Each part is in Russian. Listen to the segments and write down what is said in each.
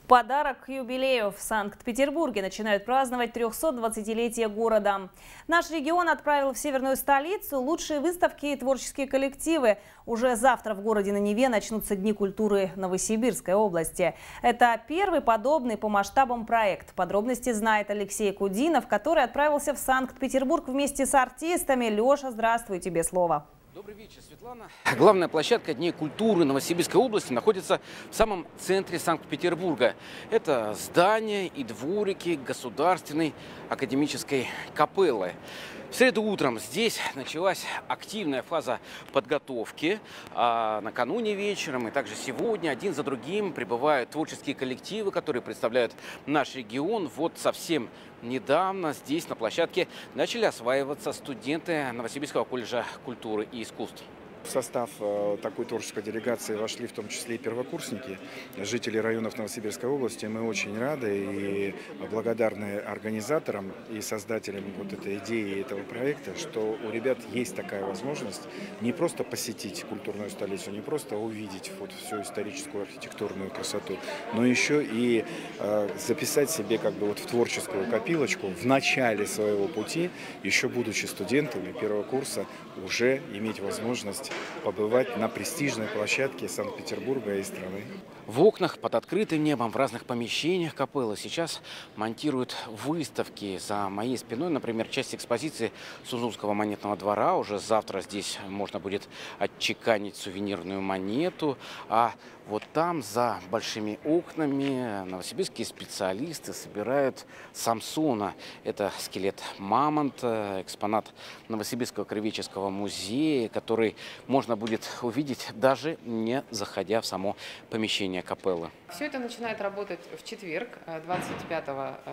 Подарок к юбилею. В Санкт-Петербурге начинают праздновать 320-летие города. Наш регион отправил в северную столицу лучшие выставки и творческие коллективы. Уже завтра в городе на Неве начнутся Дни культуры Новосибирской области. Это первый подобный по масштабам проект. Подробности знает Алексей Кудинов, который отправился в Санкт-Петербург вместе с артистами. Леша, здравствуй, тебе слово. Добрый вечер, Светлана. Главная площадка Дней культуры Новосибирской области находится в самом центре Санкт-Петербурга. Это здание и дворики Государственной академической капеллы. В среду утром здесь началась активная фаза подготовки. А накануне вечером и также сегодня один за другим прибывают творческие коллективы, которые представляют наш регион. Вот совсем недавно здесь на площадке начали осваиваться студенты Новосибирского колледжа культуры и искусств. В состав такой творческой делегации вошли в том числе и первокурсники, жители районов Новосибирской области. Мы очень рады и благодарны организаторам и создателям вот этой идеи, этого проекта, что у ребят есть такая возможность не просто посетить культурную столицу, не просто увидеть вот всю историческую архитектурную красоту, но еще и записать себе как бы вот в творческую копилочку в начале своего пути, еще будучи студентами первого курса, уже иметь возможность побывать на престижной площадке Санкт-Петербурга и страны. В окнах под открытым небом в разных помещениях капеллы сейчас монтируют выставки. За моей спиной, например, часть экспозиции Сузунского монетного двора. Уже завтра здесь можно будет отчеканить сувенирную монету. А вот там, за большими окнами, новосибирские специалисты собирают Самсона. Это скелет мамонта, экспонат Новосибирского краеведческого музея, который можно будет увидеть, даже не заходя в само помещение капеллы. Все это начинает работать в четверг, 25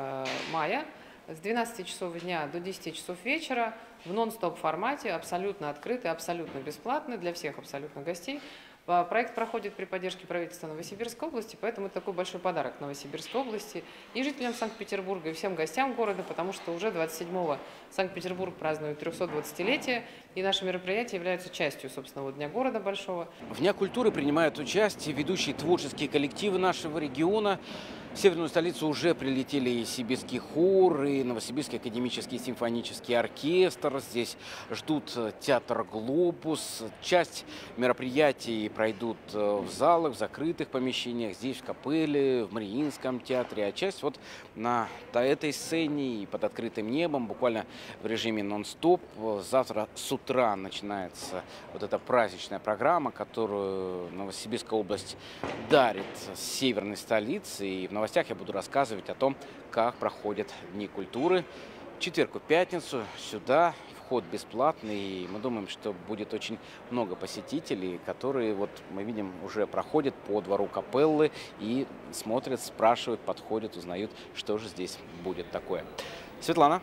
мая, с 12 часов дня до 10 часов вечера в нон-стоп формате, абсолютно открытый, абсолютно бесплатный для всех абсолютно гостей. Проект проходит при поддержке правительства Новосибирской области, поэтому это такой большой подарок Новосибирской области и жителям Санкт-Петербурга, и всем гостям города, потому что уже 27-го Санкт-Петербург празднует 320-летие, и наше мероприятие является частью, собственно, вот Дня города большого. В Дня культуры принимают участие ведущие творческие коллективы нашего региона. В северную столицу уже прилетели и сибирский хор, и Новосибирский академический симфонический оркестр. Здесь ждут театр «Глобус». Часть мероприятий пройдут в залах, в закрытых помещениях, здесь в капелле, в Мариинском театре. А часть вот на этой сцене и под открытым небом, буквально в режиме нон-стоп. Завтра с утра начинается вот эта праздничная программа, которую Новосибирская область дарит с северной столицы. И в новостях я буду рассказывать о том, как проходят Дни культуры. В четверг и пятницу сюда вход бесплатный, и мы думаем, что будет очень много посетителей, которые, вот мы видим, уже проходят по двору капеллы и смотрят, спрашивают, подходят, узнают, что же здесь будет такое. Светлана.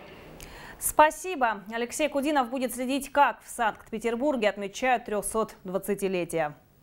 Спасибо. Алексей Кудинов будет следить, как в Санкт-Петербурге отмечают 320-летие.